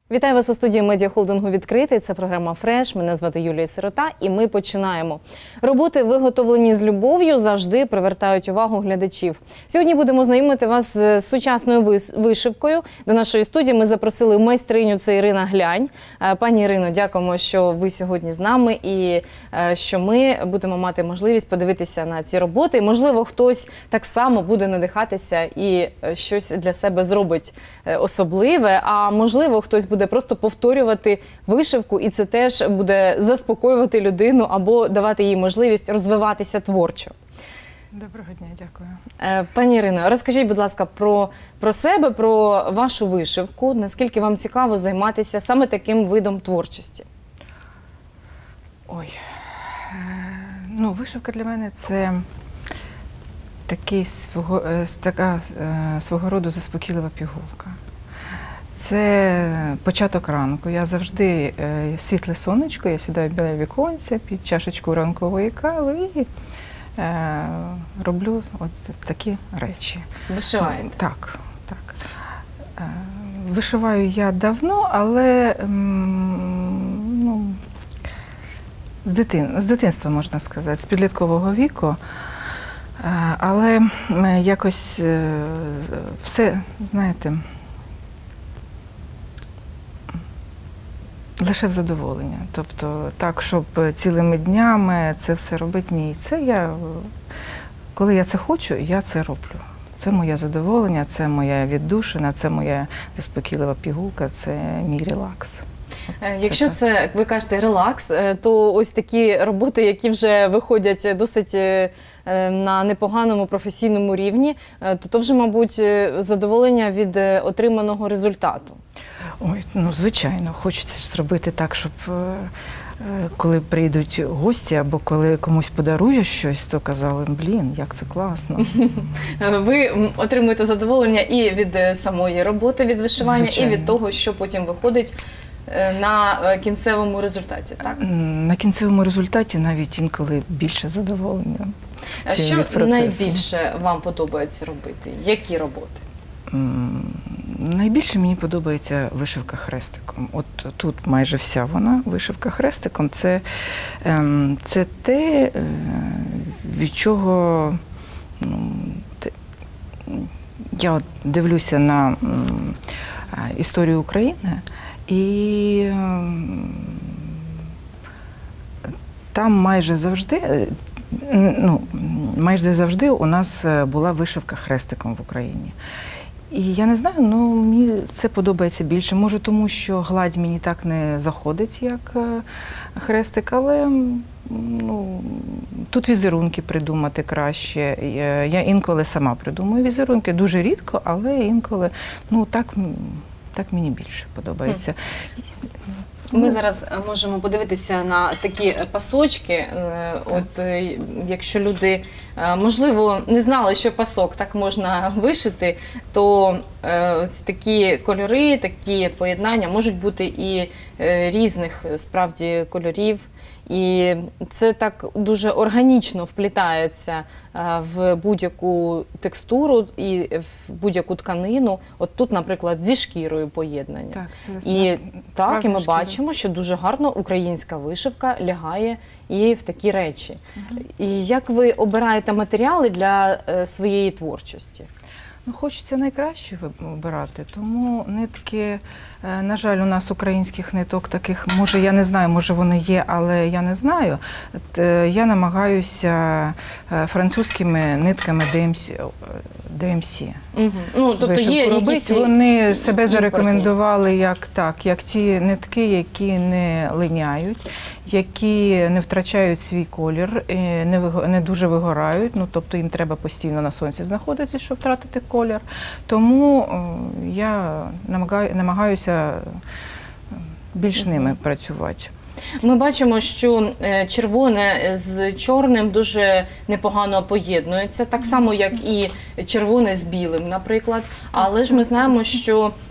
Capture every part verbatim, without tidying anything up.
Вітаю вас у студії медіахолдингу «Відкритий». Це програма «Фреш». Мене звати Юлія Сирота і ми починаємо. Роботи, виготовлені з любов'ю, завжди привертають увагу глядачів. Сьогодні будемо знайомити вас з сучасною вишивкою. До нашої студії ми запросили майстриню, це Ірина Глянь. Пані Ірино, дякуємо, що ви сьогодні з нами і що ми будемо мати можливість подивитися на ці роботи. І, можливо, хтось так само буде надихатися і щось для себе зробить особливе, а можливо, хтось буде просто повторювати вишивку, і це теж буде заспокоювати людину або давати їй можливість розвиватися творчо. Доброго дня, дякую. Пані Ірино, розкажіть, будь ласка, про, про себе, про вашу вишивку. Наскільки вам цікаво займатися саме таким видом творчості? Ой, ну, вишивка для мене – це такий свого, така свого роду заспокійлива пігулка. Це початок ранку. Я завжди світле сонечко, я сідаю біля віконця під чашечку ранкової кави і е, роблю от такі речі. Вишиваєте? Так, так. Е, вишиваю я давно, але ну, з, дитин, з дитинства, можна сказати, з підліткового віку. Е, але якось е, все, знаєте, лише в задоволення. Тобто так, щоб цілими днями це все робити, ні. Це я, коли я це хочу, я це роблю. Це моє задоволення, це моя віддушина, це моя заспокійлива пігулка, це мій релакс. Якщо це, це, як ви кажете, релакс, то ось такі роботи, які вже виходять досить на непоганому професійному рівні, то то вже, мабуть, задоволення від отриманого результату. Ой, ну, звичайно, хочеться зробити так, щоб коли прийдуть гості або коли комусь подаруєш щось, то казали, блін, як це класно. Ви отримуєте задоволення і від самої роботи, від вишивання, звичайно, і від того, що потім виходить на кінцевому результаті, так? На кінцевому результаті навіть інколи більше задоволення. Що найбільше вам подобається робити? Які роботи? Найбільше мені подобається вишивка хрестиком. От тут майже вся вона, вишивка хрестиком. Це, це те, від чого ну, те, я от дивлюся на історію України, і там майже завжди, ну, майже завжди у нас була вишивка хрестиком в Україні. І я не знаю, ну мені це подобається більше. Може тому, що гладь мені так не заходить, як хрестик, але ну, тут візерунки придумати краще. Я інколи сама придумую візерунки, дуже рідко, але інколи, ну так, так мені більше подобається. Ми зараз можемо подивитися на такі пасочки. От якщо люди, можливо, не знали, що пасок так можна вишити, то ось такі кольори, такі поєднання можуть бути і різних, справді, кольорів. І це так дуже органічно вплітається в будь-яку текстуру і в будь-яку тканину. От тут, наприклад, зі шкірою поєднання. Так, це і, так, і ми шкіра. Бачимо, що дуже гарно українська вишивка лягає і в такі речі. Угу. І як ви обираєте матеріали для своєї творчості? Ну, хочеться найкраще вибирати, тому нитки, на жаль, у нас українських ниток таких, може, я не знаю, може вони є, але я не знаю. Я намагаюся французькими нитками ді ем сі. Угу. Ну, тобто є якісь... Вони себе зарекомендували як, так, як ті нитки, які не линяють, які не втрачають свій колір, не, не дуже вигорають, ну, тобто їм треба постійно на сонці знаходитися, щоб втратити колір. Тому я намагаю, намагаюся більш ними працювати. Ми бачимо, що червоне з чорним дуже непогано поєднується, так само, як і червоне з білим, наприклад. Але ж ми знаємо, що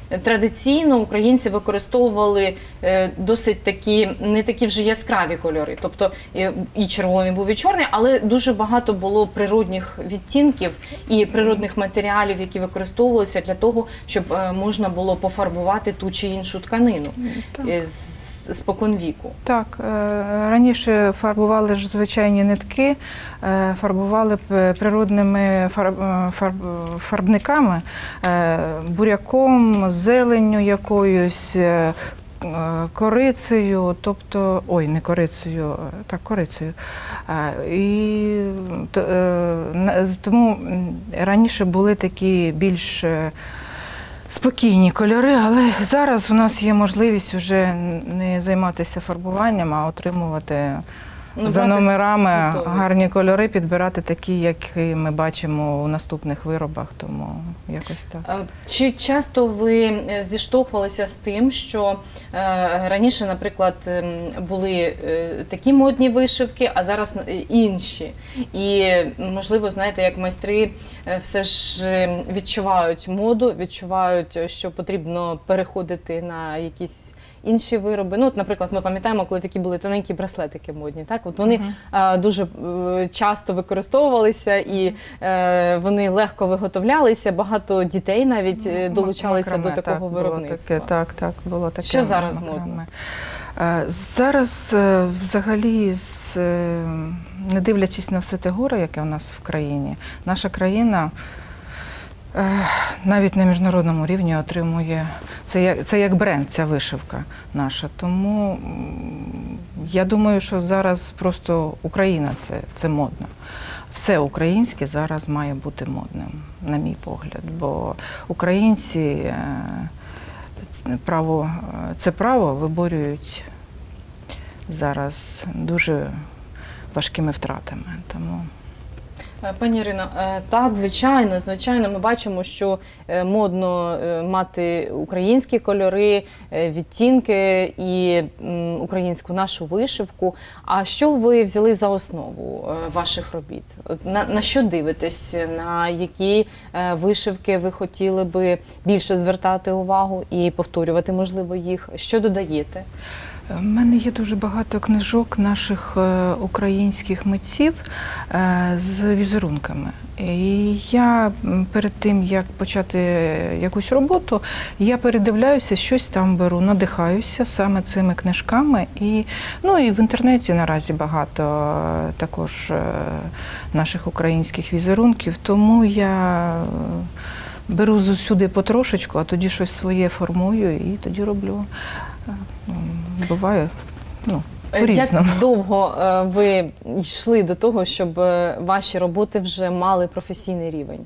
традиційно українці використовували е, досить такі, не такі вже яскраві кольори. Тобто е, і червоний був, і чорний, але дуже багато було природних відтінків і природних матеріалів, які використовувалися для того, щоб е, можна було пофарбувати ту чи іншу тканину е, з, споконвіку. Так, е, раніше фарбували ж звичайні нитки, е, фарбували п- природними фарб, е, фарб, фарбниками, е, буряком, зеленню якоюсь, е, е, корицею, тобто, ой, не корицею, е, так, корицею. Е, І то, е, на- тому м, раніше були такі більш е, спокійні кольори, але зараз у нас є можливість вже не займатися фарбуванням, а отримувати Ну, за брати номерами готові. гарні кольори, підбирати такі, які ми бачимо у наступних виробах, тому якось так. Е, Чи часто ви е, зіштовхувалися з тим, що е, раніше, наприклад, ем, були е, такі модні вишивки, а зараз е, інші? І, можливо, знаєте, як майстри е, все ж е, відчувають моду, відчувають, що потрібно переходити на якісь інші вироби. Ну, от, наприклад, ми пам'ятаємо, коли такі були тоненькі браслетики модні, так? От вони Мгм. е, дуже е, часто використовувалися і е, вони легко виготовлялися. Багато дітей навіть е, долучалися Макраме, до такого так, було виробництва. Таке, так, так, було таке. Що зараз макраме. модно? Е, Зараз, е, взагалі, з, е, не дивлячись на все те горе, яке у нас в країні, наша країна е, навіть на міжнародному рівні отримує, це як, це як бренд, ця вишивка наша. Тому м, я думаю, що зараз просто Україна це, це модно. Все українське зараз має бути модним, на мій погляд, бо українці е, це право, це право виборюють зараз дуже важкими втратами. Тому Е, Пані Ірино, е, так, звичайно, звичайно, ми бачимо, що е, модно е, мати українські кольори, е, відтінки і м, українську нашу вишивку. А що ви взяли за основу е, ваших робіт? От На, на що дивитесь? На які е, вишивки ви хотіли би більше звертати увагу і повторювати, можливо, їх? Що додаєте? У мене є дуже багато книжок наших е, українських митців е, з візерунками. І я м, перед тим, як почати якусь роботу, я передивляюся, щось там беру, надихаюся саме цими книжками. І, ну, і в інтернеті наразі багато е, також е, наших українських візерунків, тому я е, беру зусюди потрошечку, а тоді щось своє формую і тоді роблю. Буває, ну, Як по-різному. довго е, ви йшли до того, щоб е, ваші роботи вже мали професійний рівень?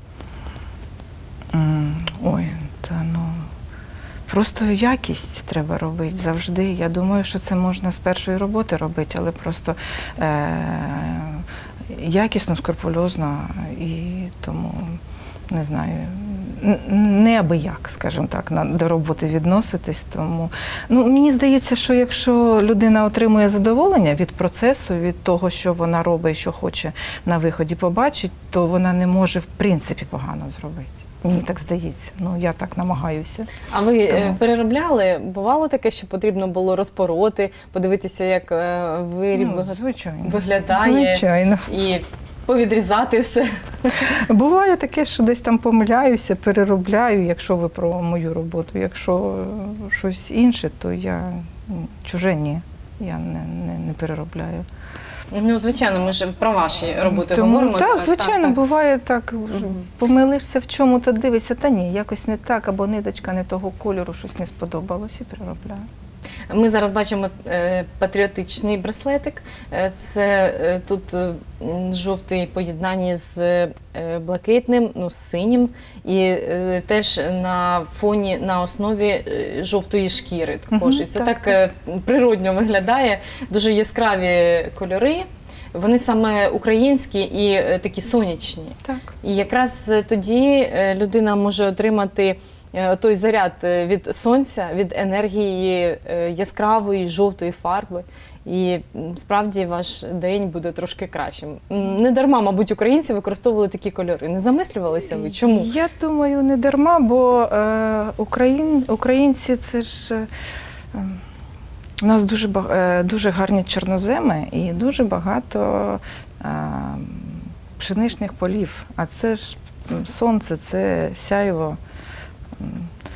М, Ой, та ну, просто якість треба робити завжди. Я думаю, що це можна з першої роботи робити, але просто е- якісно, скрупульозно і тому, не знаю, н- не аби як, скажімо так, на- до роботи відноситись. Тому, ну, мені здається, що якщо людина отримує задоволення від процесу, від того, що вона робить, що хоче на виході побачити, то вона не може, в принципі, погано зробити. Мені так здається. Ну, я так намагаюся. А ви е, Тому- переробляли? Бувало таке, що потрібно було розпороти, подивитися, як е, виріб Ну, вига- звичайно. виглядає, Звичайно. і повідрізати все? Буває таке, що десь там помиляюся, переробляю, якщо ви про мою роботу. Якщо е, щось інше, то я м, чуже ні. Я не, не, не переробляю. Ну, звичайно, ми ж про ваші роботи Тому, говоримо. так, зараз, звичайно, так. буває так. Мгм. Помилишся в чому, то дивишся, та ні, якось не так, або ниточка не того кольору, щось не сподобалось і переробляю. Ми зараз бачимо е, патріотичний браслетик. Е, Це е, тут е, м, жовтий поєднанні з е, блакитним, ну, з синім, і е, теж на фоні, на основі е, жовтої шкіри також. Мгм, І це так, так е, природньо виглядає, дуже яскраві кольори. Вони саме українські і е, такі сонячні. Так. І якраз тоді е, людина може отримати е, той заряд е, від сонця, від енергії е, яскравої жовтої фарби. І м, справді ваш день буде трошки кращим. М, Не дарма, мабуть, українці використовували такі кольори. Не замислювалися ви? Чому? Я думаю, не дарма, бо е, україн, українці це ж. Е, у нас дуже, баг- е, дуже гарні чорноземи і дуже багато е, пшеничних полів. А це ж м, сонце, це сяйво. М.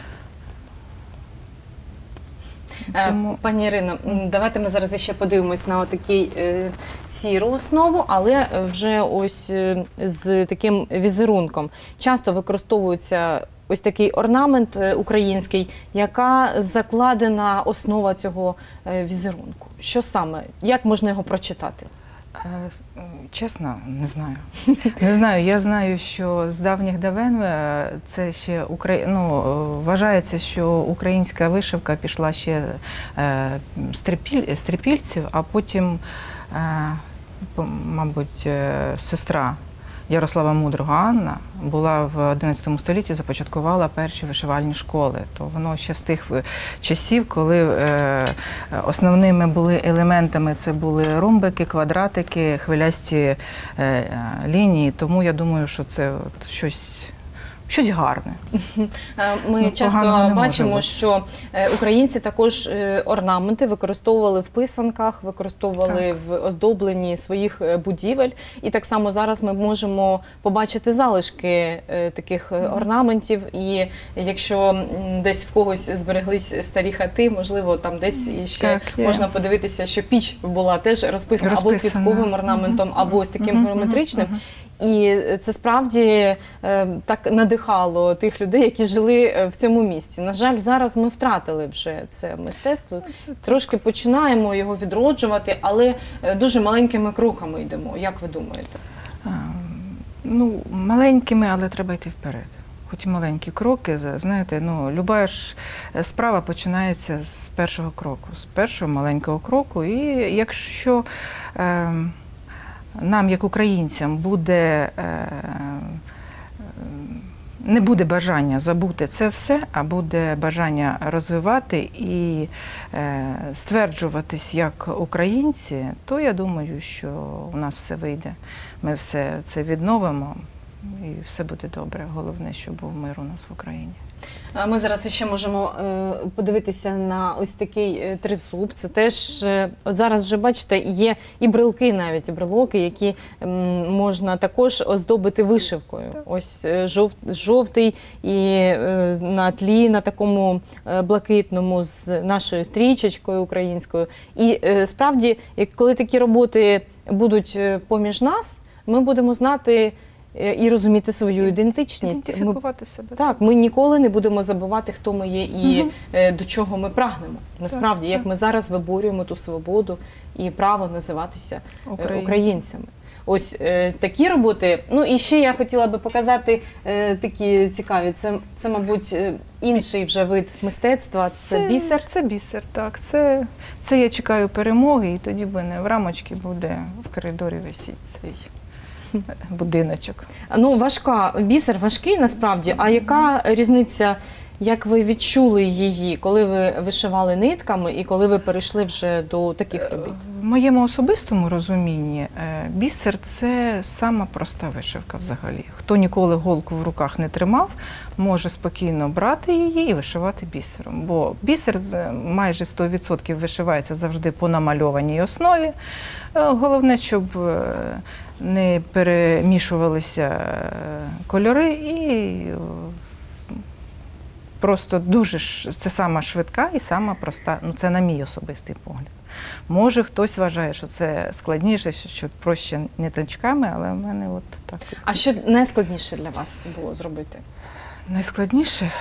Е, Тому- Пані Ірино, м, давайте ми зараз ще подивимось на такий е, сіру основу, але е, вже ось е, з таким візерунком. Часто використовується ось такий орнамент е, український, яка закладена основа цього е, візерунку. Що саме? Як можна його прочитати? Е, с- м, Чесно, не знаю. Не знаю. Я знаю, що з давніх давен е, це ще Укра... ну, е, вважається, що українська вишивка пішла ще е, з трипіль... з трипільців, а потім, е, по- мабуть, е, сестра Ярослава Мудрого Анна була в одинадцятому столітті, започаткувала перші вишивальні школи. То воно ще з тих е, часів, коли е, основними були елементами, це були ромбики, квадратики, хвилясті е, е, лінії. Тому я думаю, що це от щось, щось гарне. Е, Ми Ну, часто поганого не може бачимо, бути. що е, українці також е, орнаменти використовували в писанках, використовували в оздобленні своїх е, будівель. І так само зараз ми можемо побачити залишки е, таких е, орнаментів. І якщо м, десь в когось збереглись старі хати, можливо, там десь іще Так, є. можна подивитися, що піч була теж розписана, або Розписана. квітковим орнаментом, Мгм. або ось таким Мгм, геометричним. мгм. І це справді е, так надихало тих людей, які жили е, в цьому місці. На жаль, зараз ми втратили вже це мистецтво. Це Трошки починаємо його відроджувати, але е, дуже маленькими кроками йдемо. Як ви думаєте? А, ну, маленькими, але треба йти вперед. Хоч і маленькі кроки, за- знаєте, ну, люба ж справа починається з першого кроку, з першого маленького кроку. І якщо е, нам, як українцям, буде, е, не буде бажання забути це все, а буде бажання розвивати і е, стверджуватись як українці, то я думаю, що у нас все вийде. Ми все це відновимо і все буде добре. Головне, щоб був мир у нас в Україні. А Ми зараз ще можемо е, подивитися на ось такий е, тризуб. Це теж, е, от зараз вже бачите, є і брелки навіть, і брелоки, які м, можна також оздобити вишивкою. Ось е, жов, жовтий і е, на тлі, на такому е, блакитному з нашою стрічечкою українською. І е, справді, як коли такі роботи будуть е, поміж нас, ми будемо знати е, і розуміти свою ідентичність. Ми Ідентифікувати себе. так, ми ніколи не будемо забувати, хто ми є і Мгм. е, до чого ми прагнемо. Насправді, Так, як так. ми зараз виборюємо ту свободу і право називатися е, Українці. українцями. Ось е, такі роботи. Ну і ще я хотіла би показати е, такі цікаві. Це, це, мабуть, е, інший вже вид мистецтва. Це, бісер. Це бісер, так. Це, це я чекаю перемоги, і тоді в мене в рамочці буде в коридорі висіть цей будиночок. Ну, важка, бісер важкий насправді. А яка різниця, як ви відчули її, коли ви вишивали нитками і коли ви перейшли вже до таких робіт? В моєму особистому розумінні е, бісер – це сама проста вишивка взагалі. Хто ніколи голку в руках не тримав, може спокійно брати її і вишивати бісером. Бо бісер е, майже сто відсотків вишивається завжди по намальованій основі. Е, Головне, щоб е, не перемішувалися е, кольори і е, просто дуже ж це сама швидка і сама проста. Ну це на мій особистий погляд. Може, хтось вважає, що це складніше, що проще ниточками, але в мене от так. А що найскладніше для вас було зробити? Найскладніше?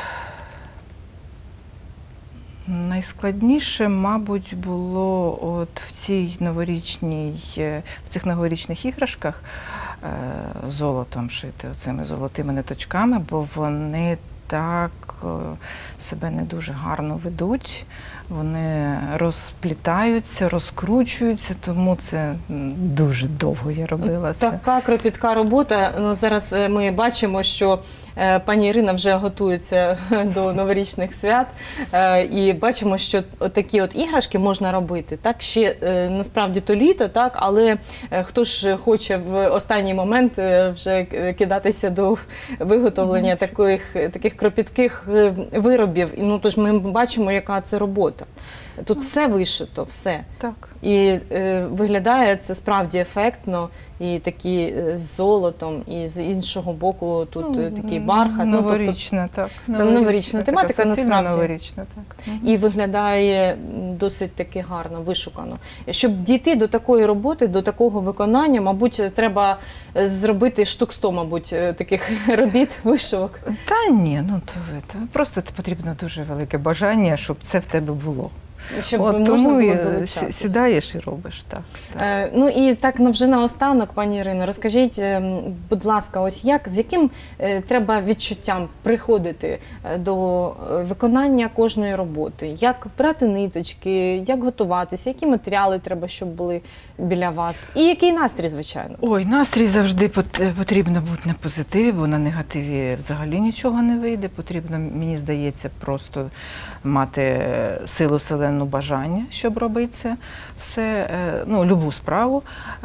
Найскладніше, мабуть, було от в цій новорічній, в цих новорічних іграшках е, золотом шити, оцими золотими ниточками, бо вони так е, себе не дуже гарно ведуть. Вони розплітаються, розкручуються, тому це дуже довго я робила це. Така кропітка робота. Ну, зараз е, ми бачимо, що е, пані Ірина вже готується до новорічних свят, е, і бачимо, що такі от іграшки можна робити. Так, ще е, насправді то літо, так, але е, хто ж хоче в останній момент е, вже кидатися до виготовлення mm-hmm. таких, таких кропітких е, виробів. І, ну, тож ми бачимо, яка це робота. Тут все вишито, все. Так. І е, виглядає це справді ефектно, і такі е, з золотом, і з іншого боку тут ну, такий бархат. Новорічна, ну, тобто, так. Новорічна, новорічна тематика, насправді. Новорічна, так. І виглядає досить таки гарно, вишукано. Щоб дійти до такої роботи, до такого виконання, мабуть, треба зробити штук сто, мабуть, таких робіт, вишивок. Та ні, ну то, то просто потрібно дуже велике бажання, щоб це в тебе було. Щоб От, можна тому було і долучатися. Сідаєш і робиш, так. так. Е, ну і так, ну, вже наостанок, пані Ірино, розкажіть, будь ласка, ось як, з яким е, треба відчуттям приходити до виконання кожної роботи? Як брати ниточки, як готуватися, які матеріали треба, щоб були біля вас? І який настрій, звичайно? Ой, настрій завжди потрібно бути на позитиві, бо на негативі взагалі нічого не вийде. Потрібно, мені здається, просто мати силу селену бажання, щоб робити це все, ну, любу справу.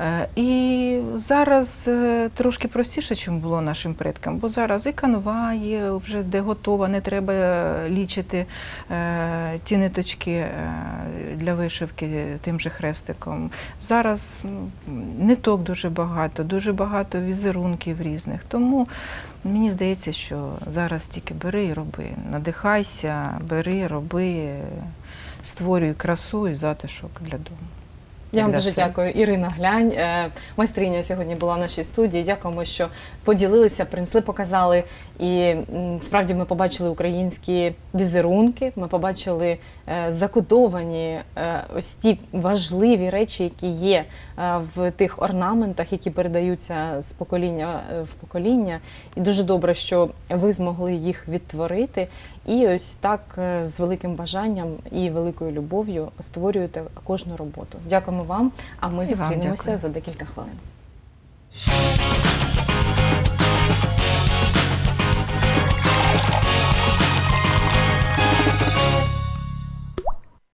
І зараз трошки простіше, ніж було нашим предкам, бо зараз і канва є вже де готова, не треба лічити ті ниточки для вишивки тим же хрестиком. Зараз ниток дуже багато, дуже багато візерунків різних, тому мені здається, що зараз тільки бери і роби, надихайся, бери, роби, створюй красу і затишок для дому. Я вам дуже дякую. Ірина Глянь, майстриня, сьогодні була в нашій студії. Дякуємо, що поділилися, принесли, показали. І справді ми побачили українські візерунки, ми побачили закодовані ось ті важливі речі, які є в тих орнаментах, які передаються з покоління в покоління. І дуже добре, що ви змогли їх відтворити. І ось так з великим бажанням і великою любов'ю створюєте кожну роботу. Дякуємо вам, а ми зустрінемося за декілька хвилин.